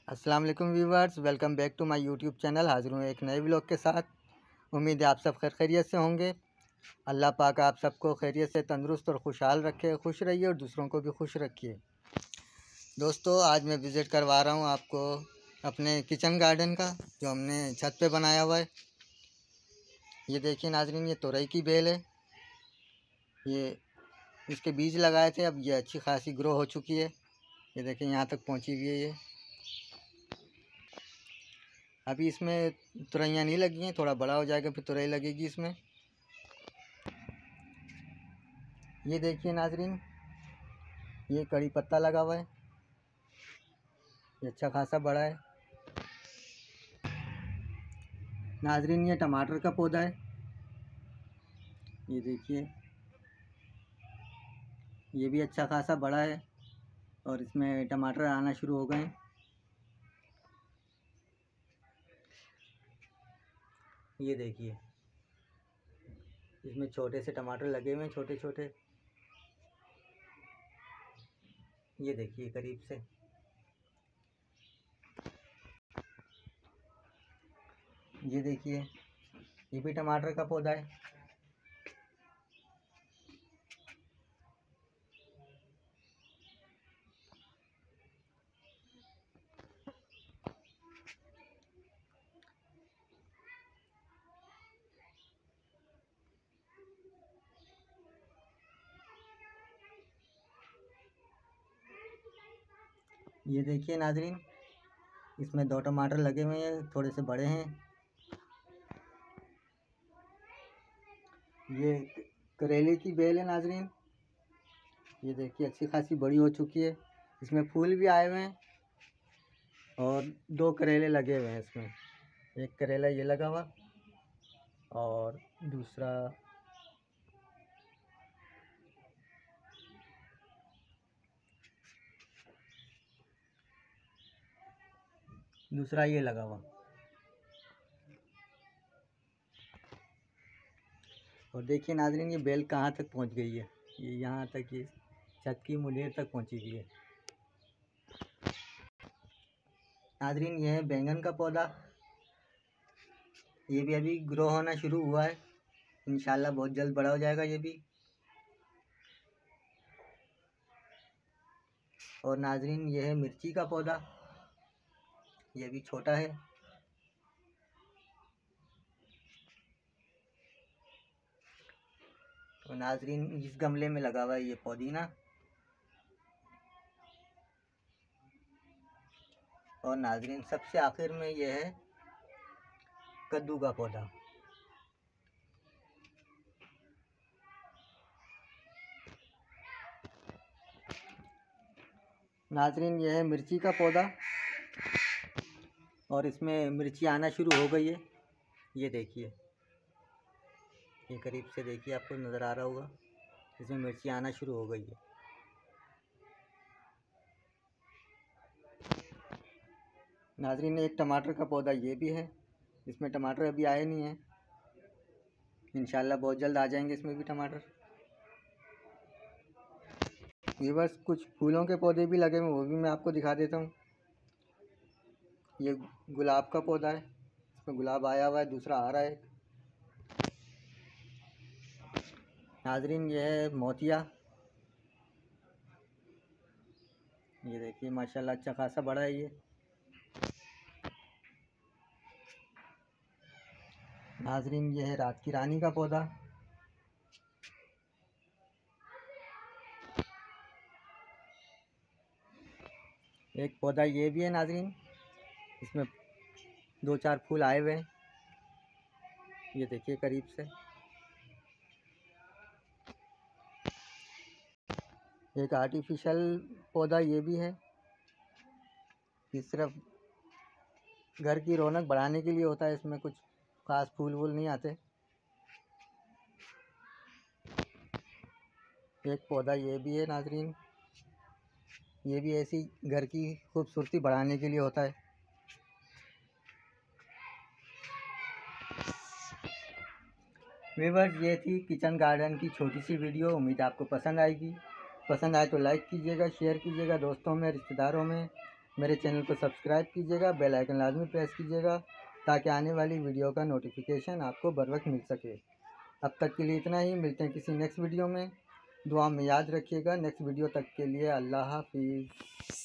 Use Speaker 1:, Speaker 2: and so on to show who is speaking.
Speaker 1: अस्सलाम वालेकुम viewers, welcome back to my YouTube channel. हाजिर हूँ एक नए व्लॉग के साथ। उम्मीद है आप सब खैरियत से होंगे। अल्लाह पाक आप सबको खैरियत से तंदुरुस्त और खुशहाल रखे, खुश रहिए और दूसरों को भी खुश रखिए। दोस्तों, आज मैं विज़िट करवा रहा हूँ आपको अपने किचन गार्डन का, जो हमने छत पे बनाया हुआ है। ये देखिए नाज़रीन, ये तुरई की बेल है। ये इसके बीज लगाए थे, अब ये अच्छी खासी ग्रो हो चुकी है। ये देखिए यहाँ तक पहुँची हुई है ये। अभी इसमें तुरैयाँ नहीं लगी हैं, थोड़ा बड़ा हो जाएगा फिर तुरई लगेगी इसमें। ये देखिए नाजरीन, ये कड़ी पत्ता लगा हुआ है, ये अच्छा खासा बड़ा है। नाजरीन, ये टमाटर का पौधा है। ये देखिए, ये भी अच्छा खासा बड़ा है और इसमें टमाटर आना शुरू हो गए हैं। ये देखिए, इसमें छोटे से टमाटर लगे हुए हैं, छोटे छोटे। ये देखिए करीब से। ये देखिए, ये भी टमाटर का पौधा है। ये देखिए नाजरीन, इसमें 2 टमाटर लगे हुए हैं, थोड़े से बड़े हैं। ये करेले की बेल है नाजरीन। ये देखिए अच्छी खासी बड़ी हो चुकी है, इसमें फूल भी आए हुए हैं और 2 करेले लगे हुए हैं इसमें। एक करेला ये लगा हुआ और दूसरा ये लगा हुआ। और देखिए नाजरीन, ये बेल कहाँ तक पहुँच गई है। ये यहाँ तक, ये छत की मुंडेर तक पहुँची हुई है। नाजरीन, ये है बैंगन का पौधा। ये भी अभी ग्रो होना शुरू हुआ है, इंशाल्लाह बहुत जल्द बड़ा हो जाएगा ये भी। और नाजरीन, ये है मिर्ची का पौधा। ये भी छोटा है। तो नाजरीन, इस गमले में लगा हुआ है ये पुदीना। और नाजरीन, सबसे आखिर में ये है कद्दू का पौधा। नाजरीन, ये है मिर्ची का पौधा और इसमें मिर्ची आना शुरू हो गई है। ये देखिए, ये करीब से देखिए, आपको नज़र आ रहा होगा, इसमें मिर्ची आना शुरू हो गई है। नाजरीन, एक टमाटर का पौधा ये भी है। इसमें टमाटर अभी आए नहीं हैं, इंशाल्लाह बहुत जल्द आ जाएंगे इसमें भी टमाटर। ये बस कुछ फूलों के पौधे भी लगे हुए, वो भी मैं आपको दिखा देता हूँ। ये गुलाब का पौधा है, इसमें गुलाब आया हुआ है, दूसरा आ रहा है। नाजरीन, ये है मोतिया। ये देखिए माशाल्लाह अच्छा खासा बड़ा है ये। नाजरीन, ये है रात की रानी का पौधा। एक पौधा ये भी है नाजरीन, इसमें 2-4 फूल आए हुए हैं। ये देखिए करीब से। एक आर्टिफिशियल पौधा ये भी है, ये सिर्फ घर की रौनक बढ़ाने के लिए होता है, इसमें कुछ खास फूल वूल नहीं आते। एक पौधा ये भी है नाजरीन, ये भी ऐसी घर की खूबसूरती बढ़ाने के लिए होता है। व्यूअर्स, ये थी किचन गार्डन की छोटी सी वीडियो। उम्मीद आपको पसंद आएगी। पसंद आए तो लाइक कीजिएगा, शेयर कीजिएगा दोस्तों में, रिश्तेदारों में। मेरे चैनल को सब्सक्राइब कीजिएगा, बेल आइकन लाजमी प्रेस कीजिएगा ताकि आने वाली वीडियो का नोटिफिकेशन आपको बर वक्त मिल सके। अब तक के लिए इतना ही, मिलते हैं किसी नेक्स्ट वीडियो में। दुआ में याद रखिएगा। नेक्स्ट वीडियो तक के लिए अल्लाह हाफिज़।